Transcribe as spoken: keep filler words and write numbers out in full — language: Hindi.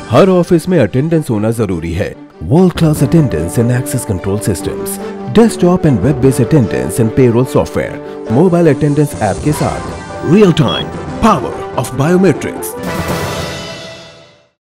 हर ऑफिस में अटेंडेंस होना जरूरी है। World class attendance in access control systems, desktop and web based attendance in payroll software, mobile attendance app के साथ। Real time power of biometrics.